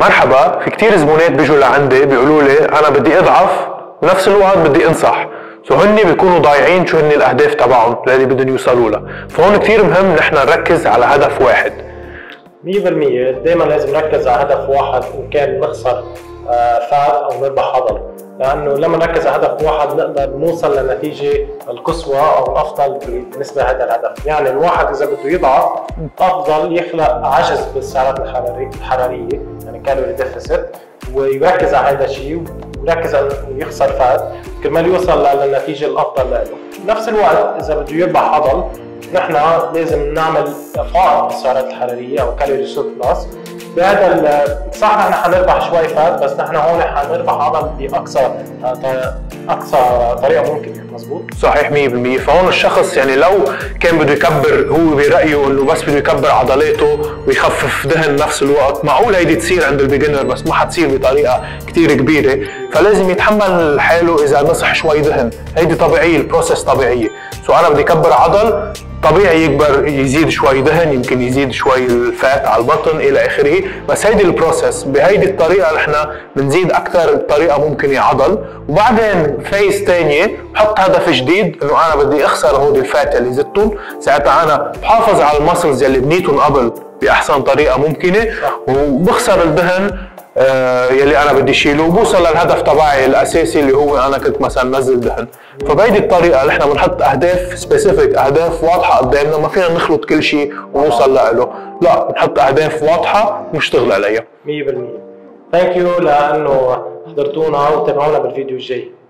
مرحبا، في كتير زبونات بيجوا لعندي بيقولوا لي انا بدي اضعف بنفس الوقت بدي انصح، هن بيكونوا ضايعين شو هن الاهداف تبعهم اللي بدهم يوصلوا لها، فهون كتير مهم نحن نركز على هدف واحد. 100% دائما لازم نركز على هدف واحد، ان كان نخسر فات او نربح عضل، لانه لما نركز على هدف واحد نقدر نوصل للنتيجه القصوى او الافضل بالنسبه لهذا الهدف. يعني الواحد اذا بده يضعف افضل يخلق عجز بالسعرات الحراريه، يعني كالوري ديفيسيت، ويركز على هذا الشيء ويركز على يخسر فات كرمال يوصل للنتيجه الافضل له. بنفس الوقت اذا بده يربح عضل نحن لازم نعمل فائض بالسعرات الحراريه او كالوري سيربلس. بهذا صح نحن حنربح شوي فات، بس نحن هون حنربح عضل باقصى طريقه ممكنه. مزبوط؟ صحيح 100%. فهون الشخص يعني لو كان بده يكبر، هو برايه انه بس بده يكبر عضلاته ويخفف دهن بنفس الوقت، معقول هيدي تصير عند البيجنر بس ما حتصير بطريقه كثير كبيره، فلازم يتحمل حاله اذا نصح شوي دهن، هيدي طبيعيه، البروسيس طبيعيه. انا بدي اكبر عضل طبيعي يكبر، يزيد شوي دهن، يمكن يزيد شوي الفات على البطن الى اخره، بس هيدي البروسيس. بهيدي الطريقه نحن بنزيد اكثر طريقه ممكنه عضل، وبعدين فيز ثانيه بحط هدف جديد انه انا بدي اخسر هودي الفات اللي زدتهم، ساعتها انا بحافظ على المسلز اللي بنيتهم قبل باحسن طريقه ممكنه، وبخسر الدهن يلي انا بدي شيله، وبوصل للهدف تبعي الاساسي اللي هو انا كنت مثلا نزل دهن. فبهيدي الطريقه نحن بنحط اهداف سبيسيفيك، اهداف واضحه قدامنا، ما فينا نخلط كل شيء ونوصل له، لا بنحط اهداف واضحه ونشتغل عليها. 100%. ثانك يو لانه حضرتونا وتابعونا بالفيديو الجاي.